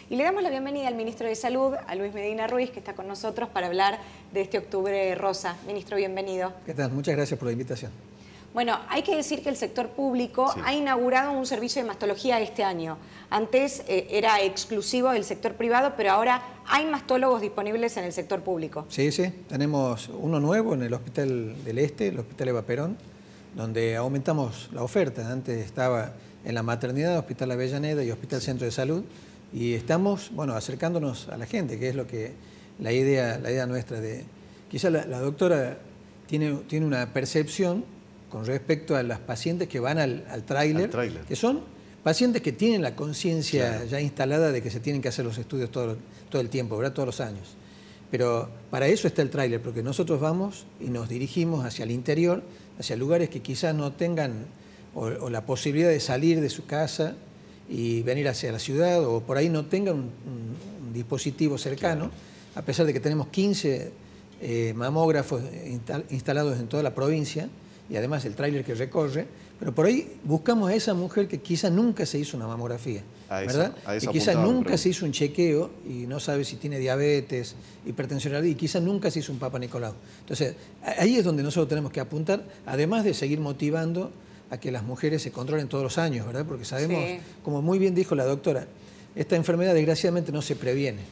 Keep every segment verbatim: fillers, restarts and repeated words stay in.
Y le damos la bienvenida al Ministro de Salud, a Luis Medina Ruiz, que está con nosotros para hablar de este Octubre Rosa. Ministro, bienvenido. ¿Qué tal? Muchas gracias por la invitación. Bueno, hay que decir que el sector público sí. ha inaugurado un servicio de mastología este año. Antes eh, era exclusivo del sector privado, pero ahora hay mastólogos disponibles en el sector público. Sí, sí. Tenemos uno nuevo en el Hospital del Este, el Hospital Eva Perón, donde aumentamos la oferta. Antes estaba en la maternidad, Hospital Avellaneda y Hospital Centro de Salud, y estamos, bueno, acercándonos a la gente, que es lo que la idea, la idea nuestra de... Quizá la, la doctora tiene, tiene una percepción con respecto a las pacientes que van al, al tráiler, que son pacientes que tienen la conciencia claro. ya instalada de que se tienen que hacer los estudios todo, todo el tiempo, ¿verdad? Todos los años. Pero para eso está el tráiler, porque nosotros vamos y nos dirigimos hacia el interior, hacia lugares que quizás no tengan o, o la posibilidad de salir de su casa y venir hacia la ciudad, o por ahí no tengan un, un, un dispositivo cercano, claro. a pesar de que tenemos quince eh, mamógrafos instal, instalados en toda la provincia, y además el tráiler que recorre, pero por ahí buscamos a esa mujer que quizá nunca se hizo una mamografía, a ¿verdad? Eso, a eso que quizá nunca se hizo un chequeo y no sabe si tiene diabetes, hipertensión y quizá nunca se hizo un Papa Nicolau. Entonces, ahí es donde nosotros tenemos que apuntar, además de seguir motivando a que las mujeres se controlen todos los años, ¿verdad? Porque sabemos, sí. como muy bien dijo la doctora, esta enfermedad desgraciadamente no se previene,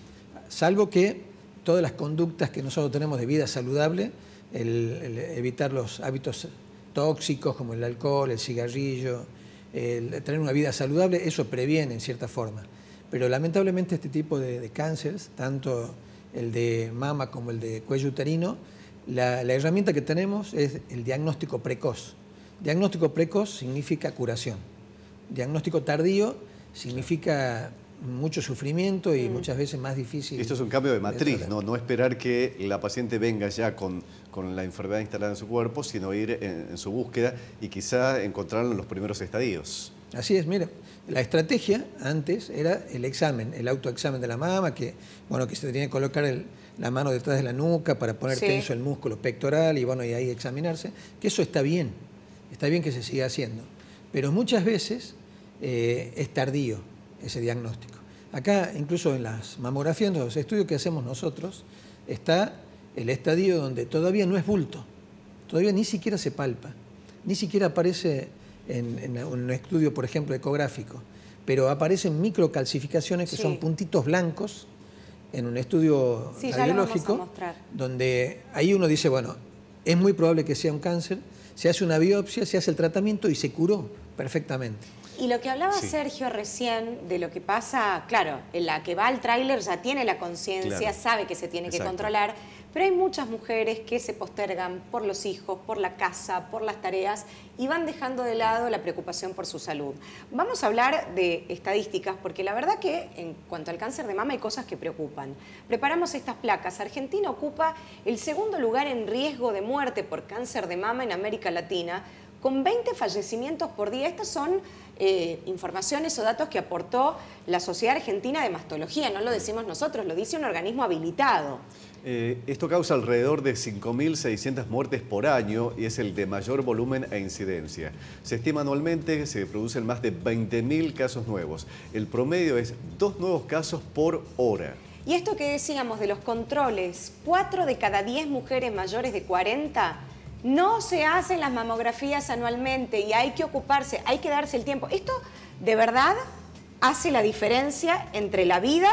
salvo que todas las conductas que nosotros tenemos de vida saludable, El, el evitar los hábitos tóxicos como el alcohol, el cigarrillo, el tener una vida saludable, eso previene en cierta forma. Pero lamentablemente este tipo de, de cánceres, tanto el de mama como el de cuello uterino, la, la herramienta que tenemos es el diagnóstico precoz. Diagnóstico precoz significa curación. Diagnóstico tardío significa mucho sufrimiento y mm. muchas veces más difícil. Esto es un cambio de matriz, de ¿no? No esperar que la paciente venga ya con, con la enfermedad instalada en su cuerpo, sino ir en, en su búsqueda y quizá encontrarlo en los primeros estadios. Así es, mire, la estrategia antes era el examen, el autoexamen de la mama, que, bueno, que se tenía que colocar el, la mano detrás de la nuca para poner sí. tenso el músculo pectoral y, bueno, y ahí examinarse, que eso está bien, está bien que se siga haciendo, pero muchas veces eh, es tardío ese diagnóstico. Acá, incluso en las mamografías, en los estudios que hacemos nosotros, está el estadio donde todavía no es bulto, todavía ni siquiera se palpa, ni siquiera aparece en, en un estudio, por ejemplo, ecográfico, pero aparecen microcalcificaciones que sí. son puntitos blancos en un estudio sí, radiológico, donde ahí uno dice, bueno, es muy probable que sea un cáncer, se hace una biopsia, se hace el tratamiento y se curó perfectamente. Y lo que hablaba sí. Sergio recién de lo que pasa, claro, en la que va al tráiler ya tiene la conciencia, claro. sabe que se tiene Exacto. que controlar, pero hay muchas mujeres que se postergan por los hijos, por la casa, por las tareas y van dejando de lado la preocupación por su salud. Vamos a hablar de estadísticas porque la verdad que en cuanto al cáncer de mama hay cosas que preocupan. Preparamos estas placas. Argentina ocupa el segundo lugar en riesgo de muerte por cáncer de mama en América Latina, con veinte fallecimientos por día. Estas son eh, informaciones o datos que aportó la Sociedad Argentina de Mastología. No lo decimos nosotros, lo dice un organismo habilitado. Eh, esto causa alrededor de cinco mil seiscientas muertes por año y es el de mayor volumen e incidencia. Se estima anualmente que se producen más de veinte mil casos nuevos. El promedio es dos nuevos casos por hora. Y esto que decíamos de los controles, cuatro de cada diez mujeres mayores de cuarenta no se hacen las mamografías anualmente y hay que ocuparse, hay que darse el tiempo. Esto de verdad hace la diferencia entre la vida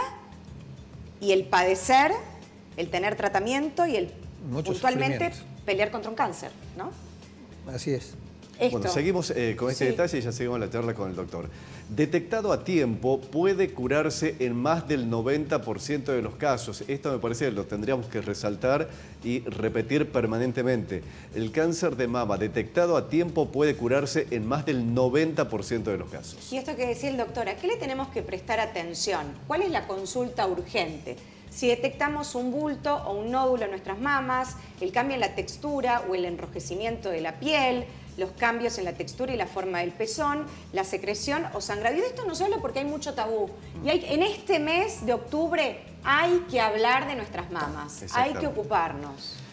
y el padecer, el tener tratamiento y el Mucho puntualmente pelear contra un cáncer, ¿no? Así es. Esto. Bueno, seguimos eh, con este sí. detalle y ya seguimos la charla con el doctor. Detectado a tiempo, puede curarse en más del noventa por ciento de los casos. Esto me parece que lo tendríamos que resaltar y repetir permanentemente. El cáncer de mama detectado a tiempo puede curarse en más del noventa por ciento de los casos. Y esto que decía el doctor, ¿a qué le tenemos que prestar atención? ¿Cuál es la consulta urgente? Si detectamos un bulto o un nódulo en nuestras mamas, el cambio en la textura o el enrojecimiento de la piel, los cambios en la textura y la forma del pezón, la secreción o sangrado. Y de esto no se habla porque hay mucho tabú. Y hay, en este mes de octubre hay que hablar de nuestras mamas, hay que ocuparnos.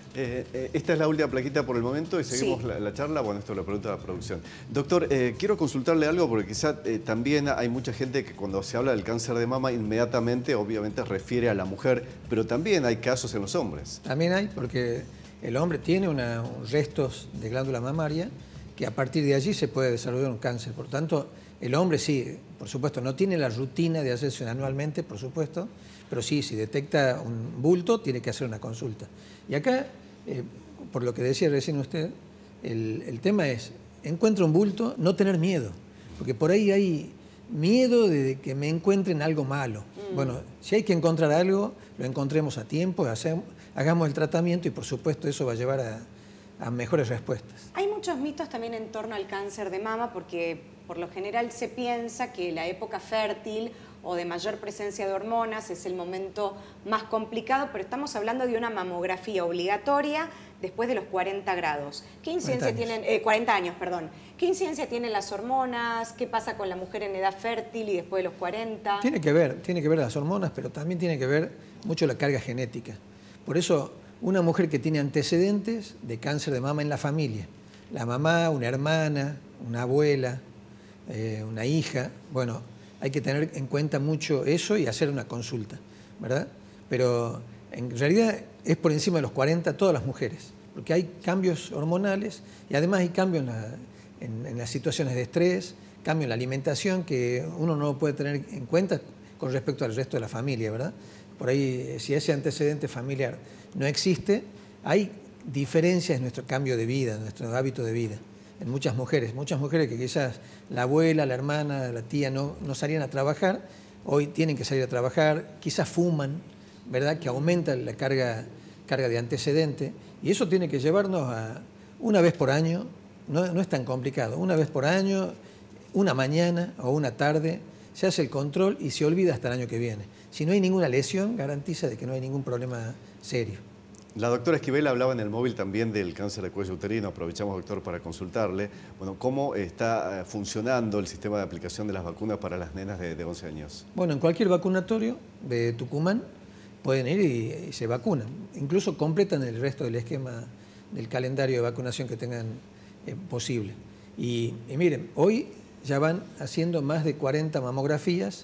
Eh, eh, esta es la última plaquita por el momento y seguimos sí. la, la charla. Bueno, esto lo pregunta la producción. Doctor, eh, quiero consultarle algo porque quizá eh, también hay mucha gente que cuando se habla del cáncer de mama inmediatamente obviamente refiere a la mujer, pero también hay casos en los hombres. También hay, porque el hombre tiene una, restos de glándula mamaria que a partir de allí se puede desarrollar un cáncer. Por tanto, el hombre sí, por supuesto, no tiene la rutina de hacerse anualmente, por supuesto, pero sí, si detecta un bulto, tiene que hacer una consulta. Y acá, eh, por lo que decía recién usted, el, el tema es, encuentra un bulto, no tener miedo, porque por ahí hay miedo de que me encuentren algo malo. Mm. Bueno, si hay que encontrar algo, lo encontremos a tiempo, hacemos, hagamos el tratamiento y por supuesto eso va a llevar a, a mejores respuestas. Hay muchos mitos también en torno al cáncer de mama porque por lo general se piensa que la época fértil o de mayor presencia de hormonas es el momento más complicado, pero estamos hablando de una mamografía obligatoria después de los cuarenta grados. ¿Qué incidencia tienen, eh, cuarenta años, perdón? ¿Qué incidencia tienen las hormonas? ¿Qué pasa con la mujer en edad fértil y después de los cuarenta? Tiene que ver, tiene que ver las hormonas, pero también tiene que ver mucho la carga genética. Por eso, una mujer que tiene antecedentes de cáncer de mama en la familia, la mamá, una hermana, una abuela, eh, una hija, bueno, hay que tener en cuenta mucho eso y hacer una consulta, ¿verdad? Pero en realidad es por encima de los cuarenta todas las mujeres, porque hay cambios hormonales y además hay cambios en, la, en, en las situaciones de estrés, cambio en la alimentación que uno no puede tener en cuenta con respecto al resto de la familia, ¿verdad? Por ahí, si ese antecedente familiar no existe, hay diferencias en nuestro cambio de vida, en nuestro hábito de vida. En muchas mujeres, muchas mujeres que quizás la abuela, la hermana, la tía no, no salían a trabajar, hoy tienen que salir a trabajar, quizás fuman, ¿verdad? Que aumenta la carga, carga de antecedente y eso tiene que llevarnos a una vez por año, no, no es tan complicado, una vez por año, una mañana o una tarde, se hace el control y se olvida hasta el año que viene. Si no hay ninguna lesión, garantiza de que no hay ningún problema serio. La doctora Esquivel hablaba en el móvil también del cáncer de cuello uterino. Aprovechamos, doctor, para consultarle. Bueno, ¿cómo está funcionando el sistema de aplicación de las vacunas para las nenas de, de once años? Bueno, en cualquier vacunatorio de Tucumán pueden ir y, y se vacunan. Incluso completan el resto del esquema del calendario de vacunación que tengan eh, posible. Y, y miren, hoy ya van haciendo más de cuarenta mamografías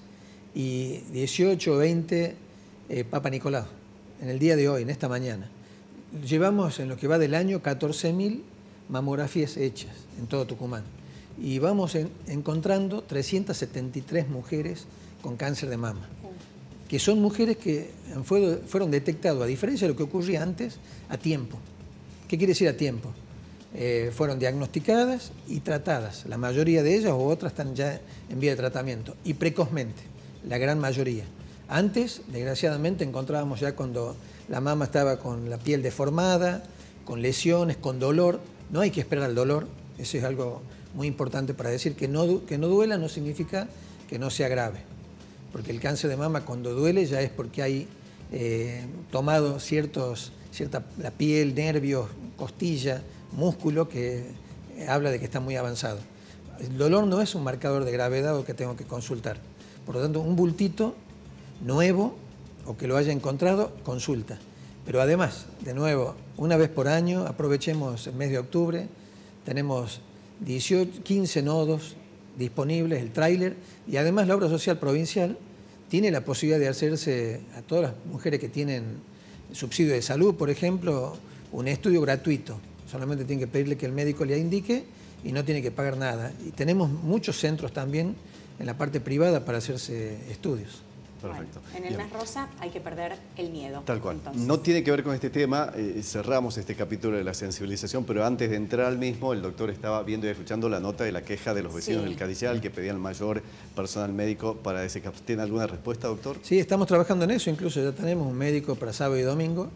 y dieciocho o veinte eh, Papa Nicolau, en el día de hoy, en esta mañana. Llevamos en lo que va del año catorce mil mamografías hechas en todo Tucumán y vamos en, encontrando trescientas setenta y tres mujeres con cáncer de mama, que son mujeres que fueron, fueron detectadas, a diferencia de lo que ocurría antes, a tiempo. ¿Qué quiere decir a tiempo? Eh, fueron diagnosticadas y tratadas, la mayoría de ellas o otras están ya en vía de tratamiento, y precozmente, la gran mayoría. Antes, desgraciadamente, encontrábamos ya cuando la mama estaba con la piel deformada, con lesiones, con dolor. No hay que esperar al dolor, eso es algo muy importante para decir que no, que no duela no significa que no sea grave, porque el cáncer de mama cuando duele ya es porque hay eh, tomado ciertos, cierta, la piel, nervios, costilla, músculo que eh, habla de que está muy avanzado. El dolor no es un marcador de gravedad o que tengo que consultar. Por lo tanto, un bultito nuevo o que lo haya encontrado, consulta. Pero además, de nuevo, una vez por año, aprovechemos el mes de octubre, tenemos dieciocho, quince nodos disponibles, el tráiler, y además la obra social provincial tiene la posibilidad de hacerse a todas las mujeres que tienen subsidio de salud, por ejemplo, un estudio gratuito. Solamente tiene que pedirle que el médico le indique y no tiene que pagar nada. Y tenemos muchos centros también en la parte privada para hacerse estudios. Perfecto. Bueno, en el mes rosa hay que perder el miedo. Tal cual. Entonces. No tiene que ver con este tema, eh, cerramos este capítulo de la sensibilización, pero antes de entrar al mismo, el doctor estaba viendo y escuchando la nota de la queja de los vecinos sí. del Cadillal que pedían mayor personal médico para ese caso. ¿Tiene alguna respuesta, doctor? Sí, estamos trabajando en eso, incluso ya tenemos un médico para sábado y domingo,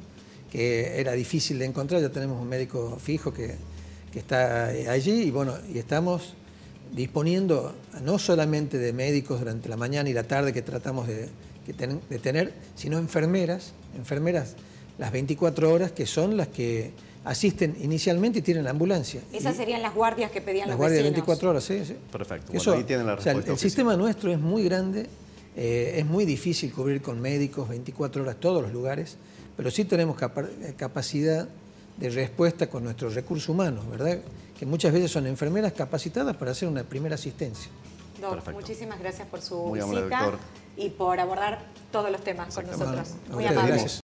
que era difícil de encontrar, ya tenemos un médico fijo que, que está allí y bueno, y estamos disponiendo no solamente de médicos durante la mañana y la tarde que tratamos de, que ten, de tener, sino enfermeras, enfermeras las veinticuatro horas que son las que asisten inicialmente y tienen la ambulancia. Esas y, serían las guardias que pedían las los guardias vecinos. veinticuatro horas, sí, sí. Perfecto, bueno, Eso, ahí tienen la respuesta. O sea, el, el sistema nuestro es muy grande, eh, es muy difícil cubrir con médicos veinticuatro horas todos los lugares, pero sí tenemos capa capacidad de respuesta con nuestros recursos humanos, ¿verdad? Que muchas veces son enfermeras capacitadas para hacer una primera asistencia. Doc, Perfecto. Muchísimas gracias por su Muy visita amable, doctor. y por abordar todos los temas con nosotros. Bueno, a Muy ustedes, amable. gracias.